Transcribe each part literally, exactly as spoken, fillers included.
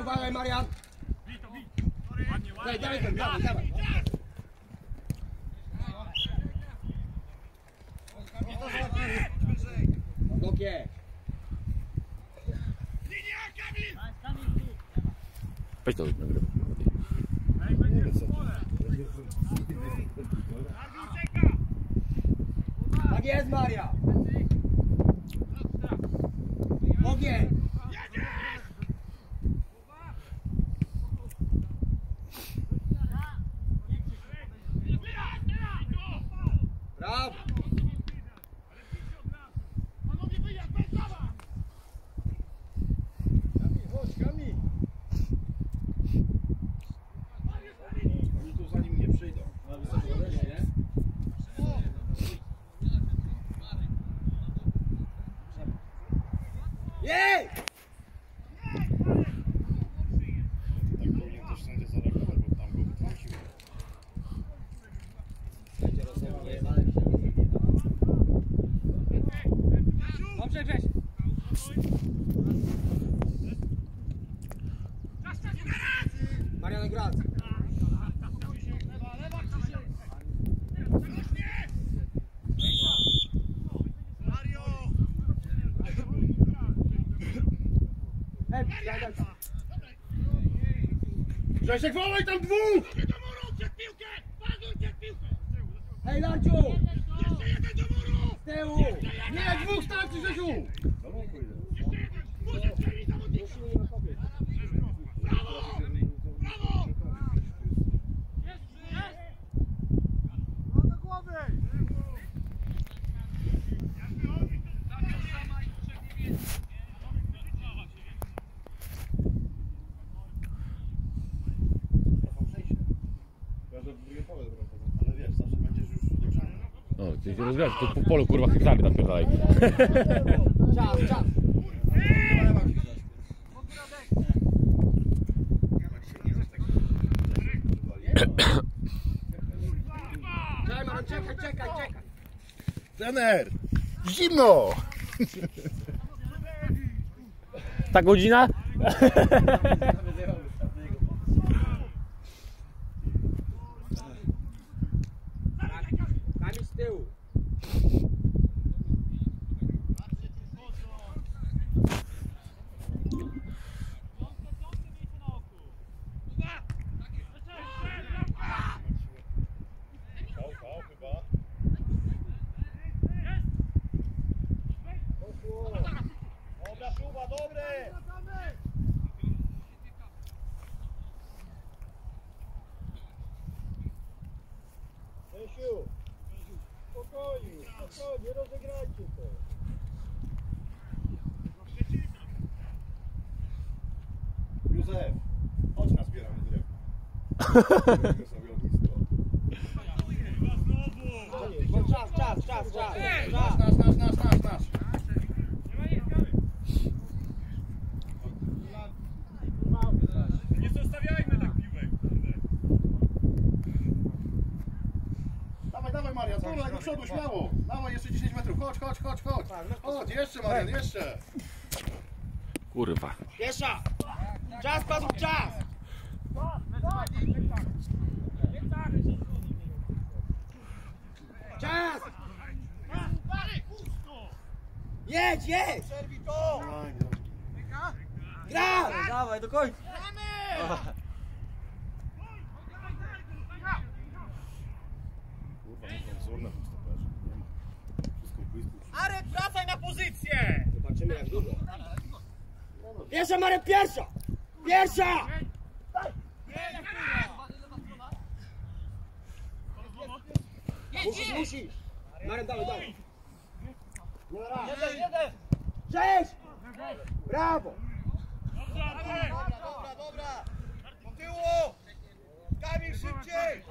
uważaj, Marian! Daj, daj, daj, dawaj, dawaj! Dokie! Weź to nagrywa. Tak jest, Maria! Ogień! Brawo! Chodź, Kamil! Oni tu zanim nie przyjdą. Na wysokość, nie? Jej! Tak powinien też sędzia zareagować, bo tam go wytrącił. Będzie rozumie, ale mi się nie zmieni. Dobrze, Grześ! Marian Grac! Grzesiek, wołaj tam dwóch! Hej, Lanciu! Jeszcze jeden do muru! Z tyłu! Nie, dwóch starczy, Grzesiu! Jeszcze jeden! Może przejmij zawodnika! Brawo! Brawo! Jest! Jest! No do głowy! Ale wiesz, zawsze będziesz już dogrzany. No, ty się rozgrasz, to po polu kurwa hektary napierdalaj. Czas, czas! Czekaj, Marian, czekaj, czekaj, czekaj! Trener! Zimno! Ta godzina? Kamil z tyłu! Dobra, Szuba, dobre! Rysiu! Spokojnie, spokojnie, rozegrajcie to! Józef, chodź na zbieramy drewno. Czas, czas, czas, czas! Nasz, nasz, nasz, nasz, nasz, nasz. Nie zostawiajmy tak piłek! Dawaj, dawaj Marian, kurwa, do przodu, śmiało. Dawaj, jeszcze dziesięć metrów, chodź, chodź, chodź, chodź. Chodź, jeszcze Marian, jeszcze. Kurwa. Piesza! Czas, padł czas! Czas! Jedź, jedź! Gra! Dawaj, do końca! Kurwa, nie wzór na tym stoperze. Nie ma. Wszystko błysku. Arek, wracaj na pozycję! Zobaczymy jak długo. Pierwsza, Marek, pierwsza! Pierwsza! Musisz, musisz! Marek, dawaj, dawaj! Jeden, jeden! Cześć! Brawo! Dobra, dobra, dobra! Do tyłu! Kamil, szybciej!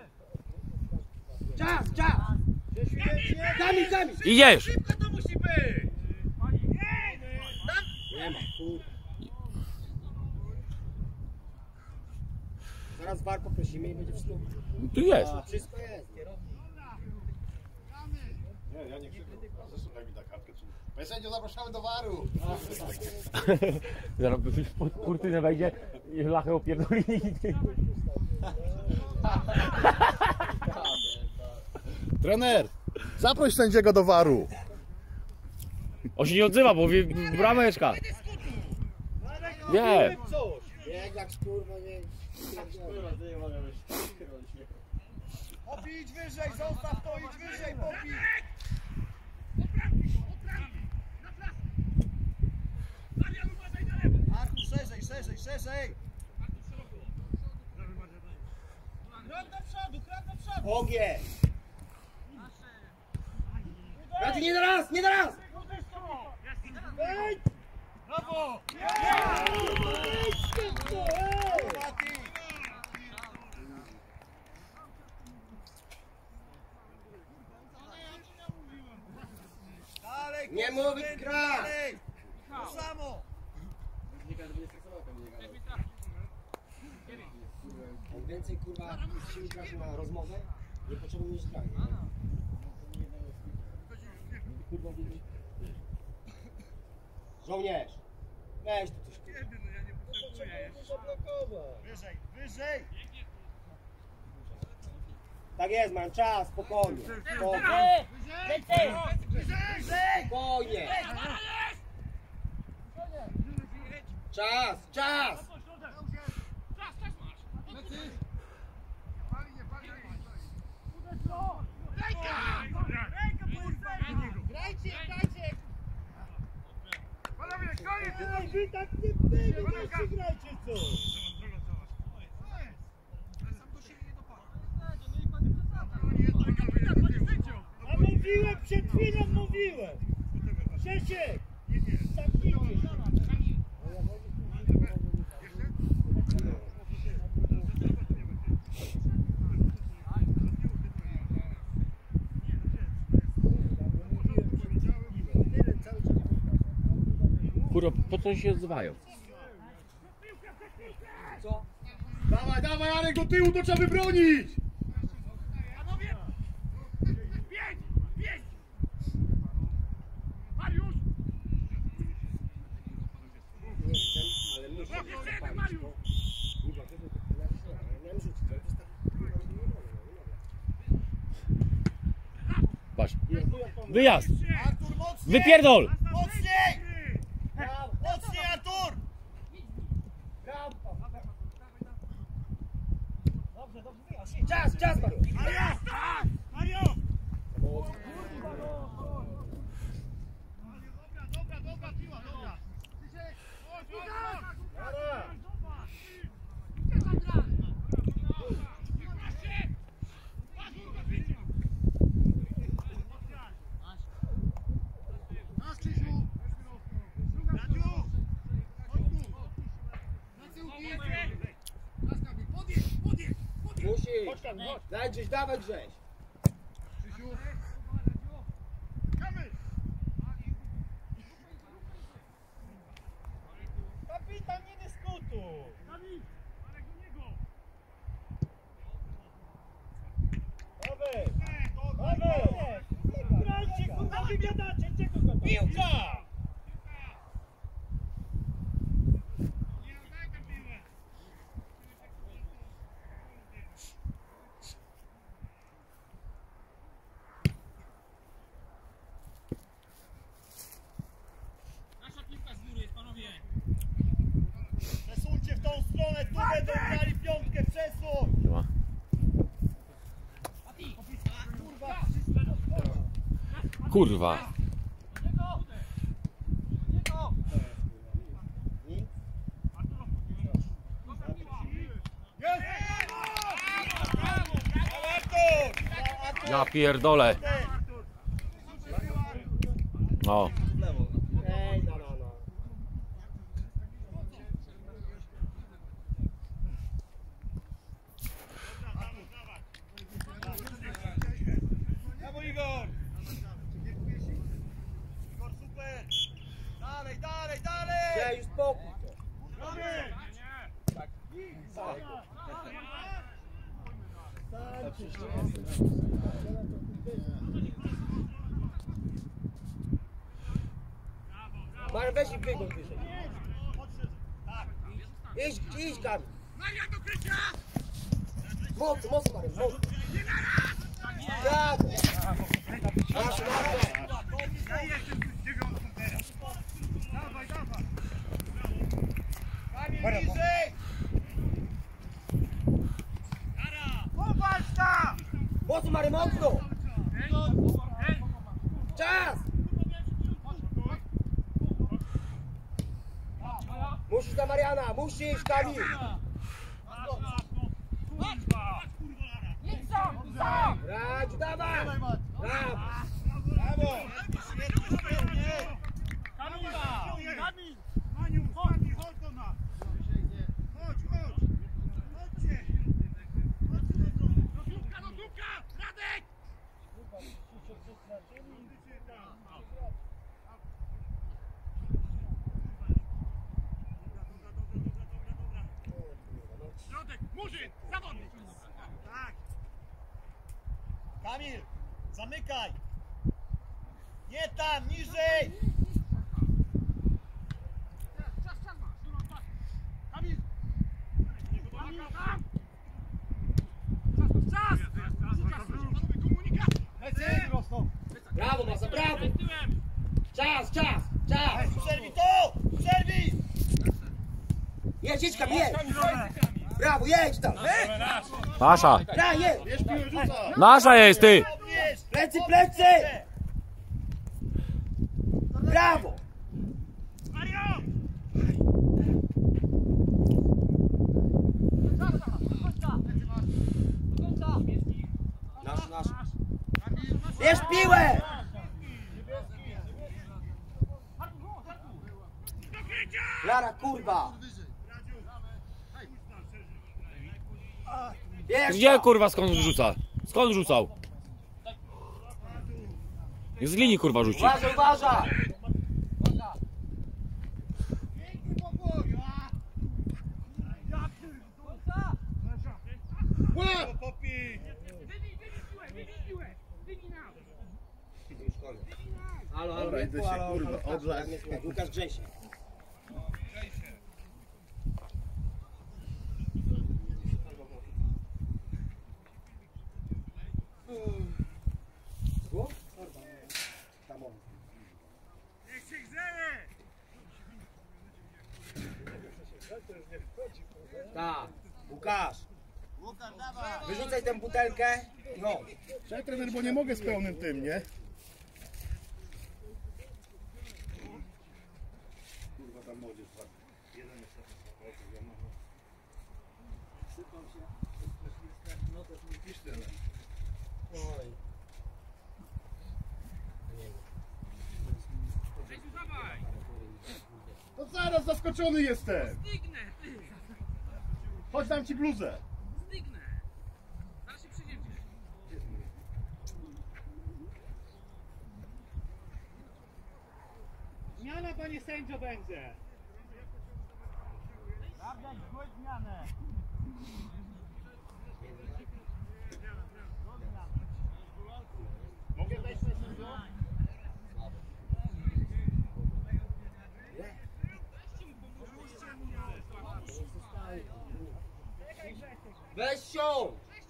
Czas, czas! Kamil, Kamil! Idziesz! Szybko to musi być! Nie ma, kurwa. Zaraz war poprosimy i będzie wszystko. Tu jest. A, wszystko jest. Nie, ja nie krzyknę. Zresztą daj mi na kartkę, czy... Panie sędzio, zapraszamy do waru. Zaraz pod kurtynę wejdzie i lachę opierdoli. Trener, zaproś sędziego do waru. On się nie odzywa, bo wie, brameczka. Nie. Jak jak kurwa nie... Pobić wyżej, zostaw to, idź wyżej, pobić! Arku, szerzej, szerzej, szerzej! Krok do przodu, krok do przodu! Ogień! Radziu, nie teraz, nie teraz! Wejdź! Brawo! Dalej, Nie mówić gra! dalej! To samo! Im więcej kurwa sił trafi na rozmowę, nie potrzebuje mieć grania. Żołnierz! Weź tu coś kurwa. Wyżej, wyżej! Tak jest, mam czas, spokojnie. Spokojnie. Spokojnie. Czas, czas! Grajcie, grajcie! Panowie, koniec! Ej, wy tak nie byli, weźcie grajcie co! A mówiłem, przed chwilą mówiłem! Krzysiek! Zamknijcie się! Kurwa, po co się odzywają? Co? Dawaj, dawaj, Arek, do tyłu to trzeba wybronić. Panowie! Bieg! Bieg! Mariusz! Nie chcę, ale muszę. Jeszcze jeden, Mariusz! Nie dlatego, że ja miałem rzucić, ale to jest tak... Patrz. Wyjazd! Artur, mocniej! Wypierdol! Mocniej! Mocniej, Artur! Dobrze, dobrze, wyjazd. Czas, czas, Mario! Mario! Mario! Dobra, dobra, dobra, piła, dobra. Krzysiek, chodź, chodź, chodź. Dobra. Zobacz. Gdzie tam gra? piętnaście! Patrz, kurwa, wyjdzie. Masz, Krzysiu! Radziu! Chodź tu! Na tyłki! Nastawię, podjedź, podjedź, podjedź! Musisz! Daj Grześ, dawaj Grześ! Krzysiu! Kamy! Kapitan, nie dyskutuj! Dawid! Marek do niego! Dawaj! Dawaj! Grajcie, kurwa, wywiadacie, czego go tam? Piłka! Nie oddaj tę piłę! Nasza piłka z góry jest, panowie! Przesuńcie w tą stronę, tu będą grali piątkę, przesuń! Nie ma. Kurwa! Kurwa. Ja pierdolę. No. Ej, no, no, no. Brawo, Igor! Igor, super! Dalej, dalej, dalej! Ja już spokój to. Marek, weź i wygon wyżej. Idź, idź Kamil. Maria do krycia! Mocno, mocno Marek, mocno. Tak. Masz Marek. Dawaj, dawaj! Kamil, bliżej! Popatrz tam! Mocno Marek, mocno. Czas. Musisz na Mariana, musisz Kamil. Radź, dawaj! Brawo! Brawo! Świetnie, świetnie! Kamil! Kamil! Maniu, Kamil, chodź do nas! Chodź, chodź! Chodźcie! Chodźcie do nas! Do słupka, do słupka! Radek! Środek, Murzyn, zawodnik! Tak! Kamil, zamykaj! Nie tam, niżej! Czas, czas masz! Kamil! Kamil, tam! Czas, czas! Komunikat! Lecę! Brawo, Masa, brawo! Czas, czas, czas! Przerwij to! Przerwij! Jedź, jedź Kamil, jedź! Brawo, jedź tam! Nasza! Gra, jedź! Bierz piłę, rzuca! Nasza jest, ty! Plecy, plecy! Brawo! Mario! Nasz, nasz. Bierz piłę! Lara, kurwa! Bierz Gdzie to! kurwa skąd rzuca? Skąd rzucał? Z linii kurwa rzuci. Uważaj, uważaj! Łap! Popi! Halo, halo, Dobra, idę się, halo, kurwa, halo, odlać. Łukasz, Łukasz Grzesiek. Niech się grzeje! Tak, Łukasz, Łukasz, dawaj! wyrzucaj tę butelkę i chodź. Cześć trener, bo nie mogę z pełnym tym, nie? Kurwa, tam młodzież. Jeden jest No zaraz zaskoczony jestem! Stygnę, ty! Chodź, dam ci bluzę! Stygnę! Zaraz się przyjdziecie. Zmiana, panie sędzio, będzie. Zabrać, zgłoś zmianę! Mogę wejść na sędzią? Weź się!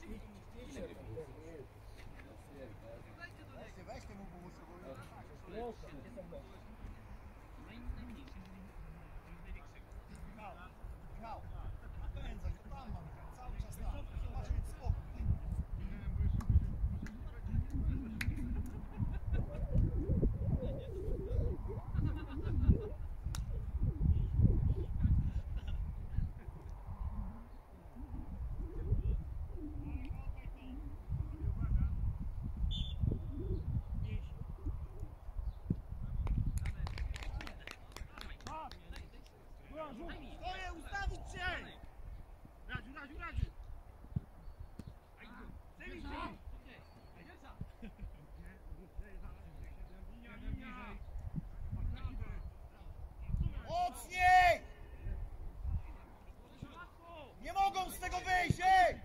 Weźcie mu pomóc, bo... Michał, pędzaj, tam mam, cały czas tam. Masz mieć spokój. Stoję, ustawić się! Radziu, Radziu, Radziu! Zajmij się! Mocniej! Nie mogą z tego wyjść, ej!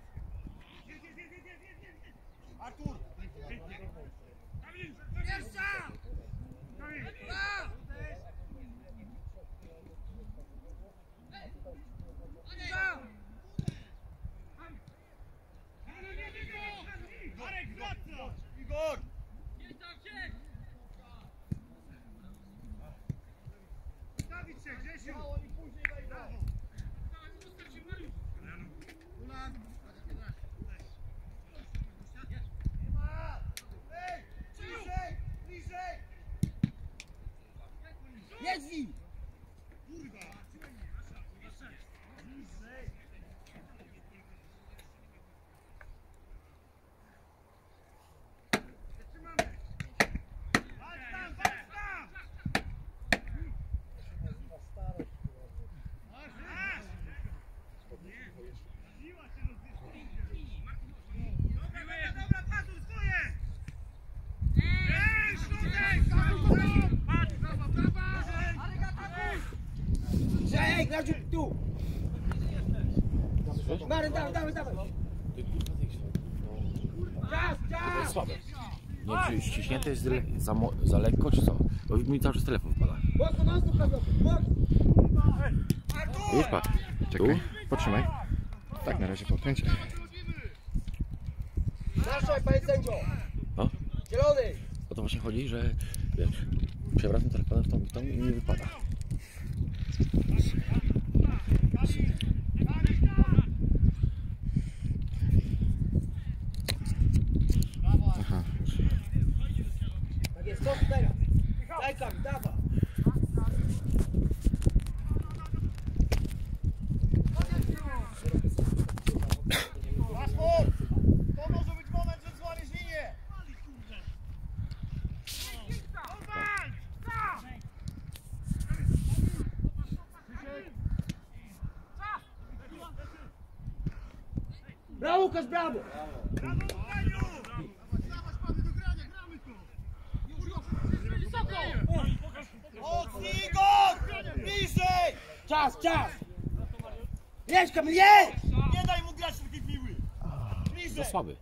Artur! Pierwsza! Chodź! Stawić się, Grzesiu! Oni później wejdą. Ulan! Nie ma! Ej! Bliżej! Bliżej! Jedź z nim! Kurwa! Zatrzymamy! Walcz tam, walcz tam! Masz, masz! Siła się rozwieszła. Dobra, dobra, dobra, pasuj, swoje! Ej, środek! Patrz, brawo, brawo! Arek, atakuj! Ej, Gradziu, tu! Marek, dawaj, dawaj, dawaj! Czas, To czas! jest słabe. Nie wiem, czy ściśnięte jest le za, mo za lekko, czy co? Bo mi cały czas telefon wpada. Mocno, mocno, Kazowy, mocno! Już patrz. Czekaj, potrzymaj. Tak, na razie podkręć. Naszaj, panie sędzio! No, Zielony! o to właśnie chodzi, że wiesz, przewracam telefonem w tą, w tą i mi wypada. Aha. Tak jest, co teraz? Daj tam, dawaj! Paszport! To może być moment, że dzwonisz linię! Walcz! Tam! Brawo, Łukasz, brawo! Brawo, Łukaniu! Dawać pany do grania, gramy tu! Mocnij go! Bliżej! Czas, czas! Jedź, Kamil, jedź! Nie daj mu grać takiej piły! Za Bliżej! słaby.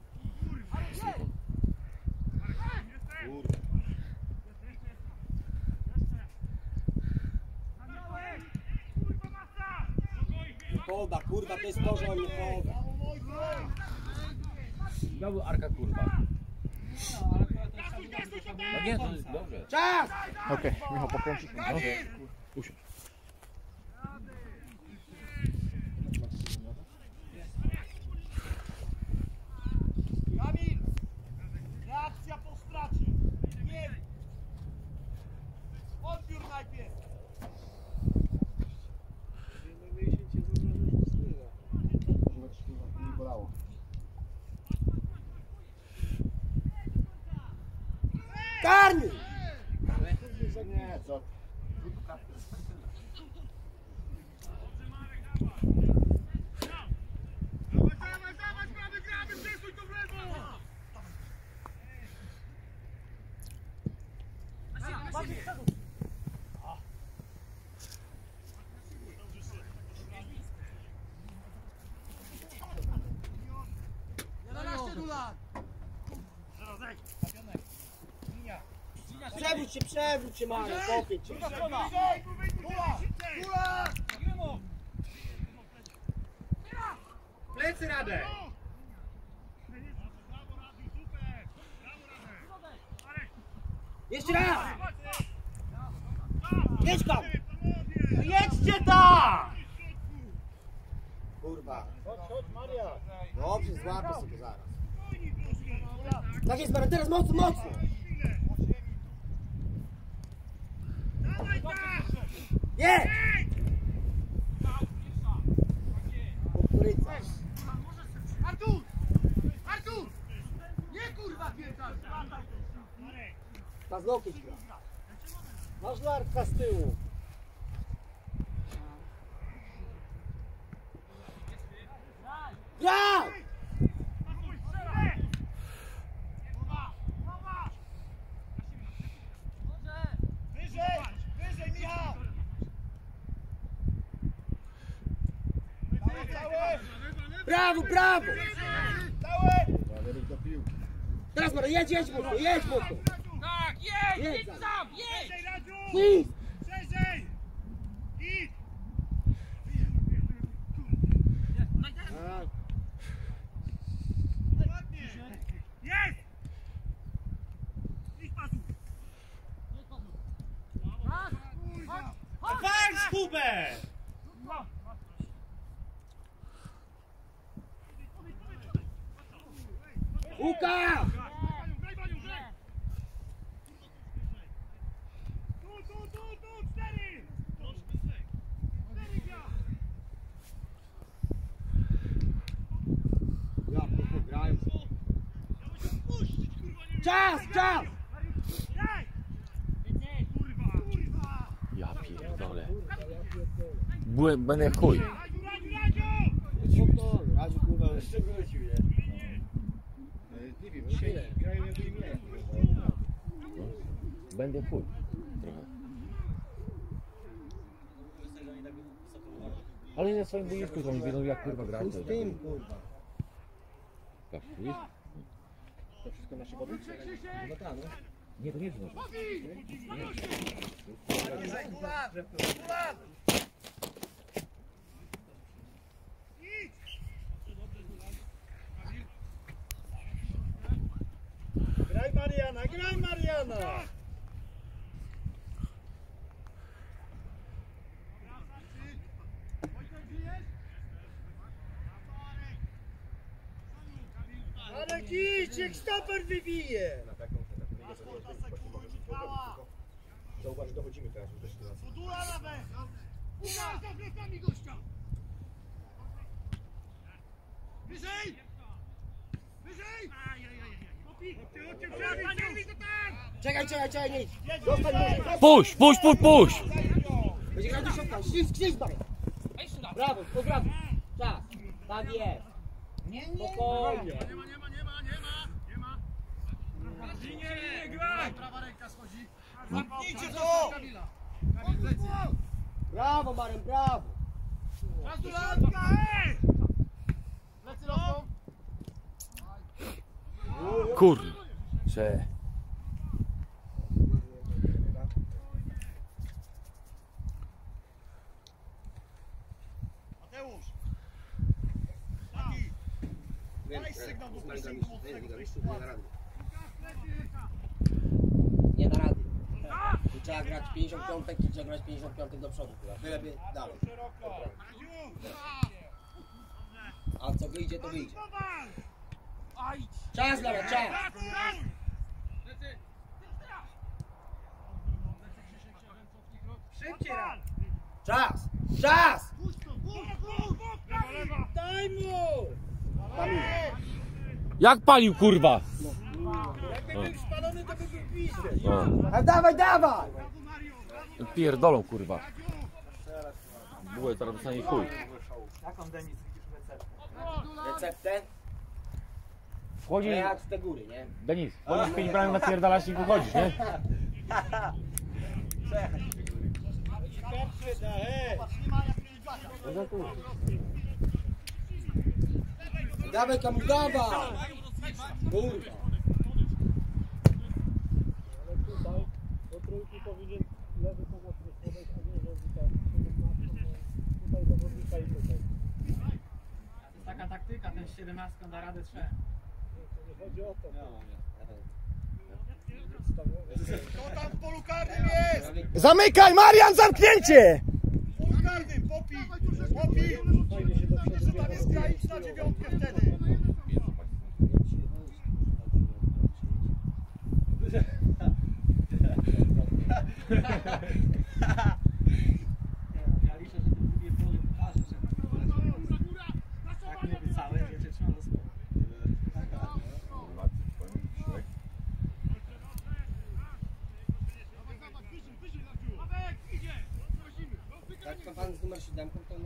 Kurwa masa! Poda, kurwa, to jest to, że on nie poda. Znowu Arka kurwa. Gasuj, gasuj, to No nie, to jest dobrze. Czas! Okej, Michał, pokręcisz? No, usiądź. Kamil! Reakcja po stracie! Nie! Odbiór najpierw! Nie bolało. Karny! Nie, co? Dawaj, dawaj, dawaj, gramy, gramy, przesuń to w lewo! jedenaście do lat! Przewróć się, przewróć się, Marek, popieć cię. Bliżej! Kula! Kula! Plecy Radek! Brawo, Radiu, super! Brawo, Radek! Marek! Jeszcze raz! Jedź tam! Panowie! Jedźcie tam! Kurwa. Chodź, chodź, Maria. Dobrze, złapię sobie zaraz. Spokojniej troszkę! Tak jest, Marek, teraz mocno, mocno! Chwilę! Dawaj tam! Jedź! Kukurydza. Artur! Artur! Nie kurwa pierdol! Marek! Paznokieć gra. Masz larka z tyłu. Graj! Pakuj, strzelę! Wyżej! Wyżej, Michał! Cały, cały! Brawo, brawo! Cały! Walerek do piłki. Teraz Marek, jedź, jedź mocno, jedź mocno! Tak, jedź, Jedź jedź tam. sam, jedź! Szerzej, Radziu! Idź! Szerzej! Idź! Ładnie! Jest! Kubę! Łukasz! Tu, tu, tu, tu, cztery! Cztery gra! Ja, grają. Czas, czas! Daj! Kurwa! Kurwa! Ja pierdolę. Byłem, będę jak chuj. Radziu, Radziu, Radziu! Radziu, kurwa, jeszcze wrócił, nie? Nie wiem, dzisiaj grają jak nie. Będę jak chuj. Trochę. Ale na swoim boisku to oni wiedzą jak kurwa grać. Z tym, kurwa. Patrz, widzisz? To wszystko nasze wody? No tak, no. Nie, to nie jest nasze. Graj Mariana, graj Mariana! Ale idź, jak stoper wybije! Zauważ, dochodzimy teraz już do sytuacji. Podula nawet! Uda za plecami gościa! Wyżej! Wyżej! Czekaj, czekaj, czekaj, nie idź. Zostań, może. Puść, puść, puść, puść! Będzie grał do środka. Ślisk, ślisk, dalej. Brawo, to brawo. Czas. Tak jest. Nie, nie. Spokojnie. Nie ma, nie ma, nie ma, nie ma, nie ma. Nie, nie, graj! Prawa ręka schodzi. Zamknijcie to! Brawo, Marem, brawo. Razulanka, ej! Plecy rosną. Kurczę. Mateusz! Taki! Daj sygnał do pressingu mocnego. Nie da rady. Tu trzeba grać pięćdziesiąt pięć, tu trzeba grać pięćdziesiąt pięć do przodu. Tyle dalej. A co wyjdzie, to wyjdzie. Czas, dobra, czas. Szybciej! Czas, czas. Daj mu! Jak palił kurwa? Jakby był spalony, to by był pisze. No. A dawaj, dawaj. Pierdolą kurwa. Było teraz dostanie chuj. Receptę? Wchodzi, Nie jak w te góry, nie? Denis, wchodzisz pięć bramek napierdalasz i wychodzisz, nie? Dawaj, komu dawaj. Kurwa. Do trójki powinien lewy pomocny podejść, a nie, że tutaj tutaj zawodnika i tutaj. To jest taka taktyka, ten siedemnastką da radę trzech. Nie chodzi o to. Kto tam w polu karnym jest? Zamykaj, Marian, zamknięcie! W polu karnym, popij! Popij! Że tam jest granic na dziewiątkę wtedy. Ja liczę, że ten drugie pole pokaże, że tak nie całe, wiecie, trzeba do spokoju. Tak, pan z numer siódemką to